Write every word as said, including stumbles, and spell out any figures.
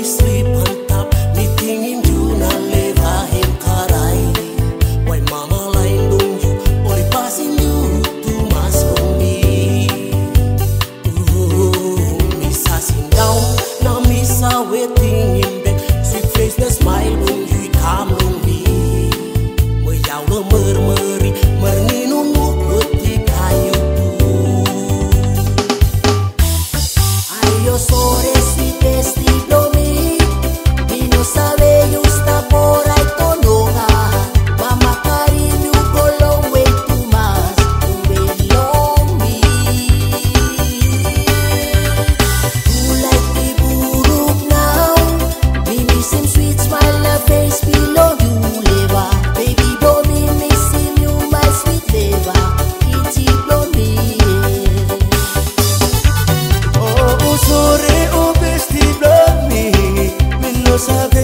sleep on top, me tingin you na leva him karay. Why mama line dong you, only passing you too much for me. Ooh, me sassing down, now me sa waiting in bed. Sweet face na smile when you come on me. Mayaw na murmuri, marninunok luti kayo tu. Ayo sore si Besty blow me. Me no sabe you está por ahí tononga. Mama karim you go long way too much to belong me. You like the buruk now. Me miss him sweet smile na face below you leva. Baby blow me missing you my sweet leva. Iti blow me. Oh, oh, sorry, oh, Besty blow me. Me no sabe